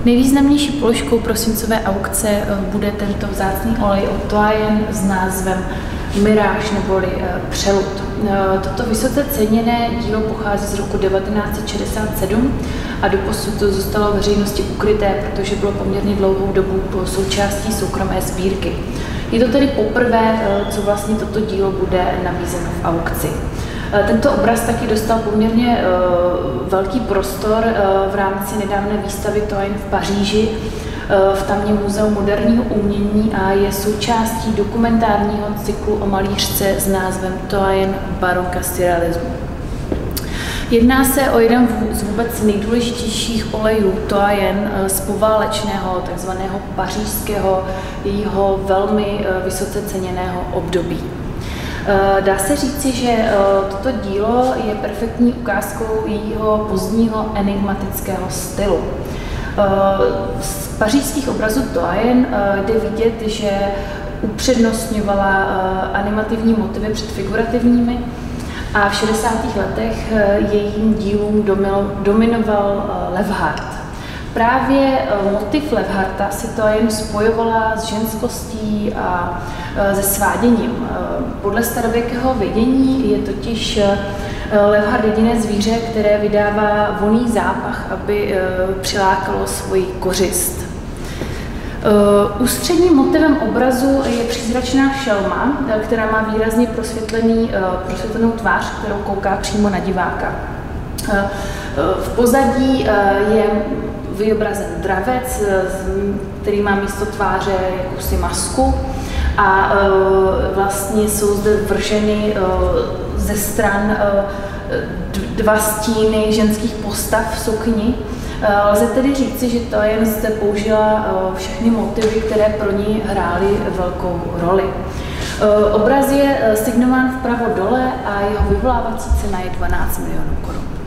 Nejvýznamnější položkou prosincové aukce bude tento vzácný olej od Toajen s názvem Mirage neboli Přelud. Toto vysoce ceněné dílo pochází z roku 1967 a doposud to zůstalo veřejnosti ukryté, protože bylo poměrně dlouhou dobu součástí soukromé sbírky. Je to tedy poprvé, co vlastně toto dílo bude nabízeno v aukci. Tento obraz taky dostal poměrně velký prostor v rámci nedávné výstavy Toajen v Paříži v tamním muzeu moderního umění a je součástí dokumentárního cyklu o malířce s názvem Toajen baronka surrealismu. Jedná se o jeden z vůbec nejdůležitějších olejů Toajen z poválečného, takzvaného pařížského, jejího velmi vysoce ceněného období. Dá se říci, že toto dílo je perfektní ukázkou jejího pozdního enigmatického stylu. Z pařížských obrazů Toajen jde vidět, že upřednostňovala animativní motivy před figurativními a v 60. letech jejím dílům dominoval Levhart. Právě motiv Levharta si Toajen spojovala s ženskostí a se sváděním. Podle starověkého vědění je totiž Levhart jediné zvíře, které vydává vonný zápach, aby přilákalo svoji kořist. Ústředním motivem obrazu je přízračná šelma, která má výrazně prosvětlenou tvář, kterou kouká přímo na diváka. V pozadí je vyobrazen dravec, který má místo tváře jakousi masku a vlastně jsou zde vrženy ze stran dva stíny ženských postav v sukni. Lze tedy říci, že Toajen zde použila všechny motivy, které pro ní hrály velkou roli. Obraz je signován vpravo dole a jeho vyvolávací cena je 12 milionů korun.